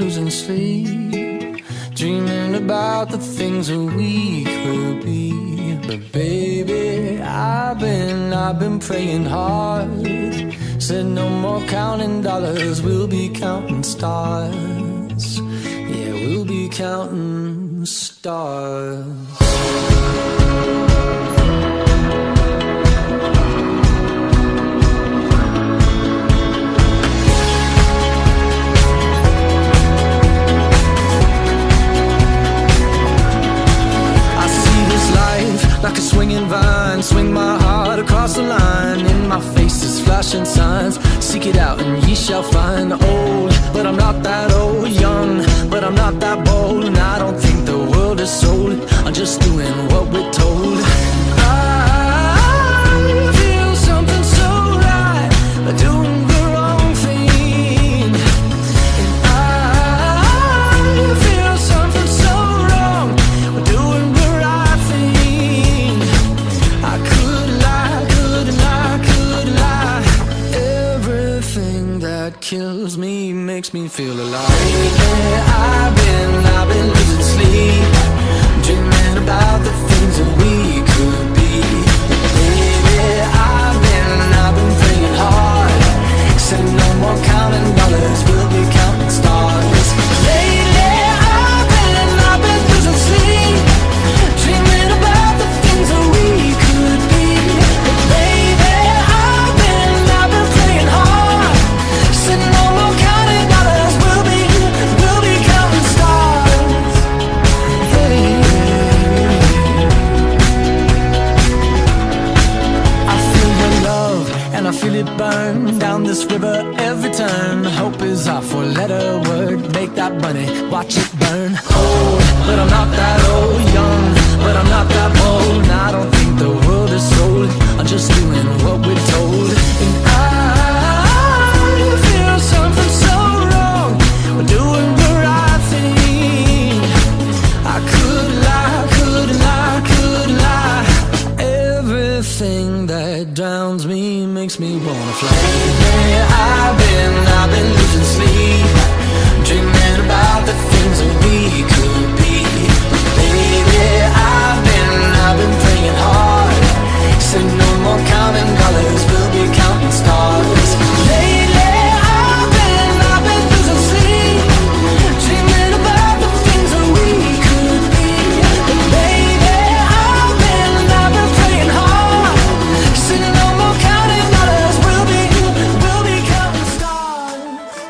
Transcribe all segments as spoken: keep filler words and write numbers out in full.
losing sleep, dreaming about the things that we could be. But baby, I've been, I've been praying hard. Said no more counting dollars, we'll be counting stars. Yeah, we'll be counting stars. Like a swinging vine, swing my heart across the line. In my face is flashing signs. Seek it out and ye shall find. Old, but I'm not that old. Young, but I'm not that bold. And I don't think the world is sold. I'm just doing what we're told. I feel something so right, doing the wrong thing. And I feel something so wrong, doing the right thing. I could lie, could lie, could lie. Everything that kills me makes me feel alive. Lately I've been, I've been losing sleep, dreaming about the things that we could be. Baby, I've been, I've been praying hard. Said no more counting dollars, we'll be counting stars. Lately I've been, I've been losing sleep, dreaming about the things that we could be. But baby, I've been, I've been praying hard. Said no more counting dollars, we'll be, we'll be counting stars. Hey. I feel your love and I feel it burn down this river every turn. Hope is our four-letter word. Make that money, watch it burn. Old, but I'm not that old. Young, but I'm not that bold. And I don't think the world is sold. I'm just doing what we're told. And I feel something so wrong, we're doing the right thing. I could lie, could lie, could lie. Everything that drowns me makes me wanna fly. Lately I've been, I've been losing sleep, dreaming about the things that we could be. Baby, I've been, I've been praying hard. Said no more counting dollars, we'll be counting stars. Lately I've been, I've been losing sleep, dreaming about the things that we could be. But baby, I've been, I've been praying hard. Said no more counting dollars, we'll be, we'll be counting stars.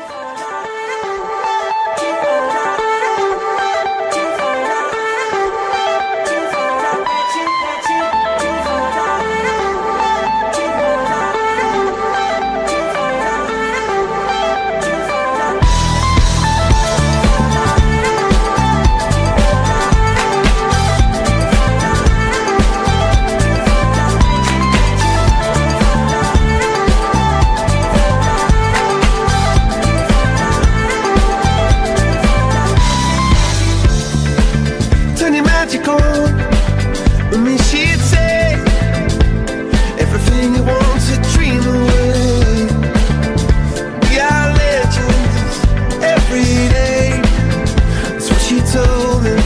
Turn your magic on with me, she'd say. Everything you want to dream away. We are legends every day. That's what she told me.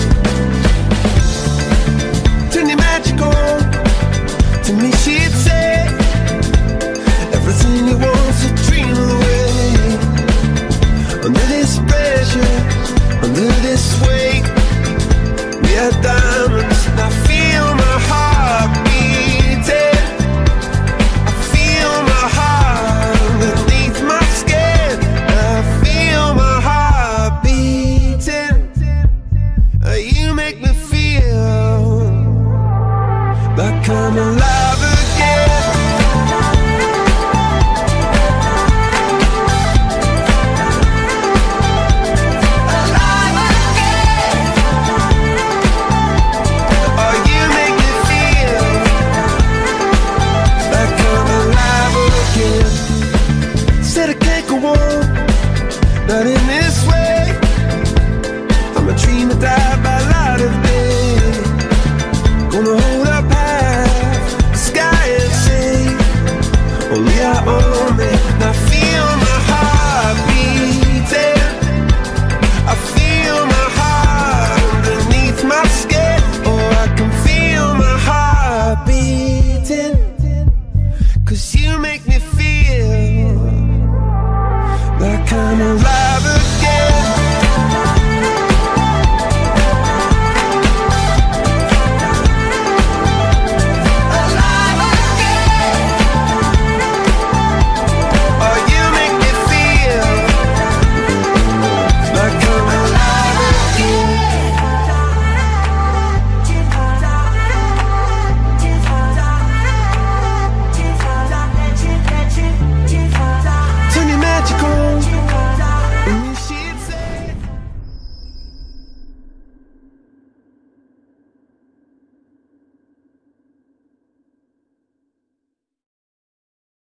Turn your magic on to me, she'd say. Everything you want to dream away. Under this pressure, under this weight, we are diamonds, and I feel my heart beating. I feel my heart underneath my skin. I feel my heart beating. You make me feel like I'm alive.